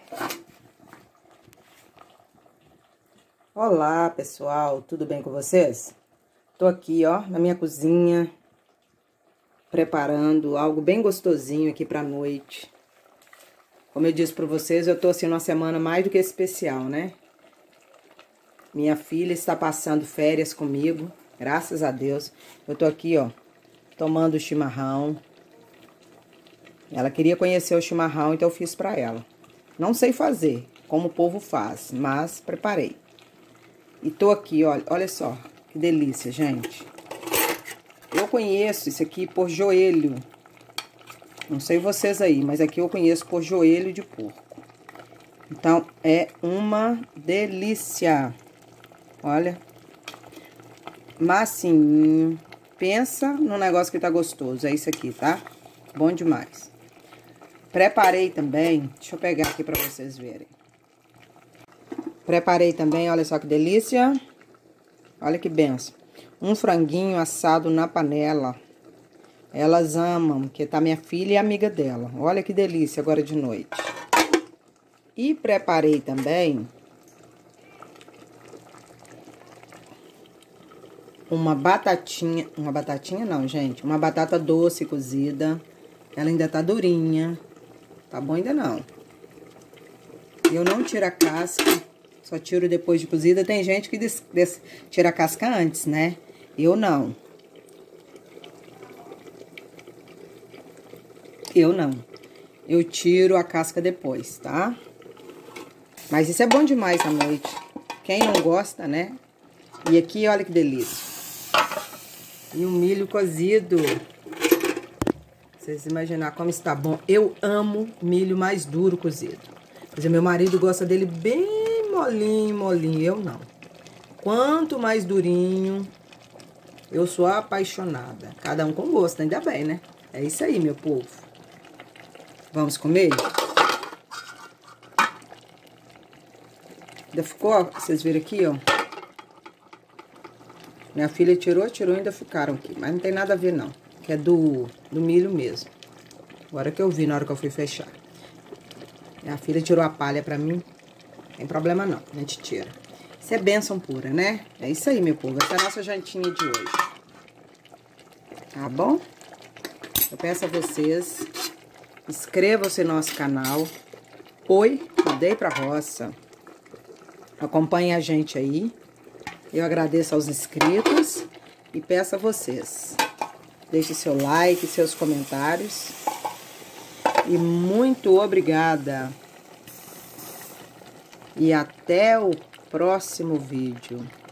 Olá, pessoal, tudo bem com vocês? Tô aqui, ó, na minha cozinha, preparando algo bem gostosinho aqui pra noite. Como eu disse pra vocês, eu tô assim numa semana mais do que especial, né? Minha filha está passando férias comigo, graças a Deus. Eu tô aqui, ó, tomando chimarrão. Ela queria conhecer o chimarrão, então eu fiz pra ela. Não sei fazer, como o povo faz, mas preparei. E tô aqui, olha só, que delícia, gente. Eu conheço isso aqui por joelho. Não sei vocês aí, mas aqui eu conheço por joelho de porco. Então, é uma delícia. Olha. Massinho. Pensa no negócio que tá gostoso. É isso aqui, tá? Bom demais. Preparei também, deixa eu pegar aqui pra vocês verem. Preparei também, olha só que delícia. Olha que benção. Um franguinho assado na panela. Elas amam, porque tá minha filha e a amiga dela. Olha que delícia agora de noite. E preparei também uma batatinha não, gente. Uma batata doce cozida. Ela ainda tá durinha. Tá bom ainda não. Eu não tiro a casca. Só tiro depois de cozida. Tem gente que tira a casca antes, né? Eu não. Eu não. Eu tiro a casca depois, tá? Mas isso é bom demais à noite. Quem não gosta, né? E aqui, olha que delícia. E um milho cozido. Vocês imaginarem como está bom. Eu amo milho mais duro cozido. Quer dizer, meu marido gosta dele bem molinho, molinho. Eu não. Quanto mais durinho, eu sou apaixonada. Cada um com gosto, ainda bem, né? É isso aí, meu povo. Vamos comer? Ainda ficou, ó, vocês viram aqui, ó. Minha filha tirou, ainda ficaram aqui. Mas não tem nada a ver, não. Que é do milho mesmo. Agora que eu vi na hora que eu fui fechar. Minha filha tirou a palha pra mim. Não tem problema não, a gente tira. Isso é bênção pura, né? É isso aí, meu povo. Essa é a nossa jantinha de hoje. Tá bom? Eu peço a vocês, inscrevam-se no nosso canal. Oi, mudei pra roça. Acompanhe a gente aí. Eu agradeço aos inscritos e peço a vocês. Deixe seu like, seus comentários. E muito obrigada. E até o próximo vídeo.